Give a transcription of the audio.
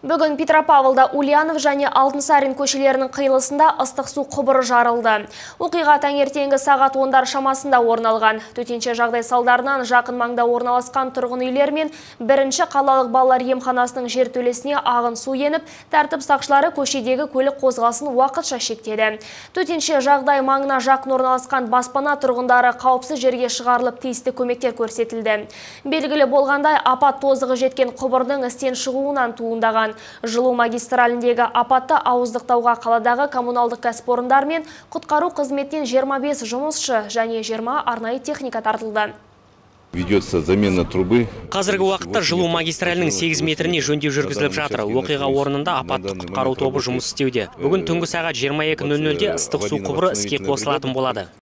Бүгін Петропавлда Ульянов және Алтынсарин көшелерінің қиылысында ыстық су құбыры жарылды. Оқиға таңертеңгі сағат 10 шамасында орын алған. Төтенше жағдай салдарынан жақын маңда орналасқан тұрғын үйлер мен бірінші қалалық балалар емханасының жертөлесіне ағын су еніп, тәртіп сақшылары көшедегі көлік қозғалысын уақытша шектеді. Төтенше жағдай маңына жақын орналасқан баспана тұрғындары қауіпсіз жерге шығарылып, тиісті көмектер көрсетілді. Белгілі болғандай, апат тозығы жеткен құбырдың істен шығуынан туындаған. Жылу магистраліндегі апатты ауыздықтауға қаладағы коммуналдық кәсіпорындар мен құтқару қызметінен 25 жұмысшы және 20 арнайы техника тартылды. Ведется замена трубы. Қазіргі уақытта жылу магистралінің 8 метріне жөндеу жүргізіліп жатыр. Оқиға орнында апатты құтқару тобы жұмыс істеуде. Бүгін түнгі сағат 22:00-де ыстық су құбыры іске қосылатын болады.